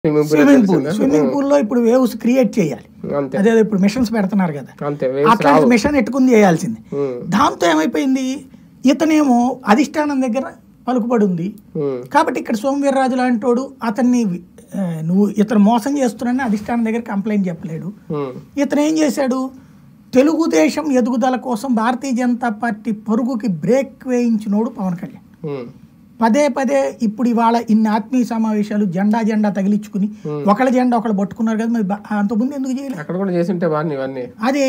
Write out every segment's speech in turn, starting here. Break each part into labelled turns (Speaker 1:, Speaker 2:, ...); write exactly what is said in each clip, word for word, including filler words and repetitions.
Speaker 1: Swimming pool swimming pool లో ఇప్పుడు waves create చేయాలి. అదే ఇప్పుడు మిషన్స్ పెడుతున్నారు కదా, అట్లాంటి మిషన్ ఎట్టుకుని చేయాల్సింది. దాంతో ఏమైపోయింది, ఇతనేమో అధిష్టానం దగ్గర పలుకుబడి ఉంది కాబట్టి ఇక్కడ సోమవీర్రాజు లాంటి వాడు అతన్ని నువ్వు ఇతను మోసం చేస్తున్నానని అధిష్టానం దగ్గర కంప్లైంట్ చెప్పలేడు. ఇతను ఏం చేశాడు, తెలుగుదేశం ఎదుగుదల కోసం భారతీయ జనతా పార్టీ పరుగుకి బ్రేక్ వేయించినోడు పవన్ కళ్యాణ్. పదే పదే ఇప్పుడు ఇవాళ ఇన్ని ఆత్మీయ సమావేశాలు జెండా జెండా తగిలించుకుని ఒకళ్ళ జెండా ఒకళ్ళు పట్టుకున్నారు కదా, మరి అంతకుముందు ఎందుకు చేయలే? అదే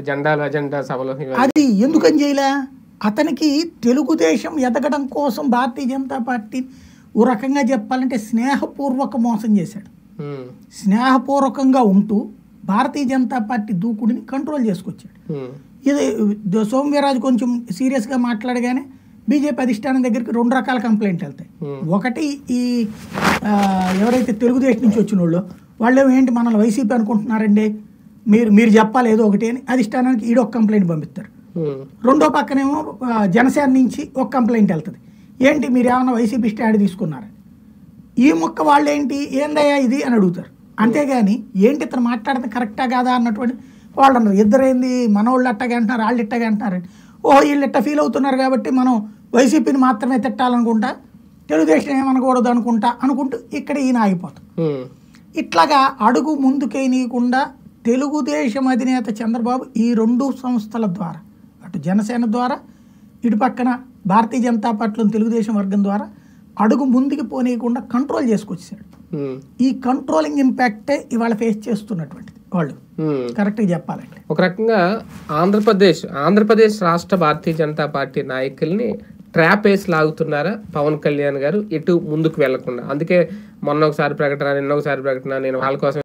Speaker 1: అది ఎందుకని చేయలే? అతనికి తెలుగుదేశం ఎదగడం కోసం భారతీయ జనతా పార్టీ ఓ రకంగా చెప్పాలంటే స్నేహపూర్వక మోసం చేశాడు. స్నేహపూర్వకంగా ఉంటూ భారతీయ జనతా పార్టీ దూకుడిని కంట్రోల్ చేసుకొచ్చాడు. ఇది సోమవీర్రాజు కొంచెం సీరియస్గా మాట్లాడగానే బీజేపీ అధిష్టానం దగ్గరికి రెండు రకాల కంప్లైంట్లు వెళ్తాయి. ఒకటి ఈ ఎవరైతే తెలుగుదేశం నుంచి వచ్చిన వాళ్ళు వాళ్ళు ఏంటి మనల్ని వైసీపీ అనుకుంటున్నారండి, మీరు మీరు చెప్పాలి ఏదో ఒకటి అని అధిష్టానానికి ఈడొక కంప్లైంట్ పంపిస్తారు. రెండో పక్కనేమో జనసేన నుంచి ఒక కంప్లైంట్ వెళ్తుంది, ఏంటి మీరు ఏమన్నా వైసీపీ స్టాండ్ తీసుకున్నారు, ఈ మొక్క వాళ్ళు ఏంటి ఏందయ్యా ఇది అని అడుగుతారు. అంతేగాని ఏంటి ఇతను మాట్లాడితే కరెక్టా కాదా అన్నటువంటి వాళ్ళు అన్నారు. ఇద్దరేంది మనోళ్ళు అట్టగా అంటున్నారు, వాళ్ళు ఇట్టగా అంటున్నారు. ఓ వీళ్ళు ఇట్ట ఫీల్ అవుతున్నారు కాబట్టి మనం వైసీపీని మాత్రమే తిట్టాలనుకుంటా, తెలుగుదేశం ఏమనకూడదు అనుకుంటా అనుకుంటూ ఇక్కడ ఈయన ఆగిపోతాం. ఇట్లాగా అడుగు ముందుకేయనీయకుండా తెలుగుదేశం అధినేత చంద్రబాబు ఈ రెండు సంస్థల ద్వారా, అటు జనసేన ద్వారా ఇటు పక్కన భారతీయ జనతా పార్టీలోని తెలుగుదేశం వర్గం ద్వారా అడుగు ముందుకు పోనీయకుండా కంట్రోల్ చేసుకొచ్చాడు. ఈ కంట్రోలింగ్ ఇంపాక్టే ఇవాళ ఫేస్ చేస్తున్నటువంటిది వాళ్ళు, కరెక్ట్గా చెప్పాలంటే.
Speaker 2: ఒక రకంగా ఆంధ్రప్రదేశ్ ఆంధ్రప్రదేశ్ రాష్ట్ర భారతీయ జనతా పార్టీ నాయకుల్ని ట్రాప్ వేసి లాగుతున్నారా పవన్ కళ్యాణ్ గారు ఎటు ముందుకు వెళ్లకుండా? అందుకే మొన్న ఒకసారి ప్రకటన, నిన్న ఒకసారి ప్రకటన, నేను వాళ్ళ కోసం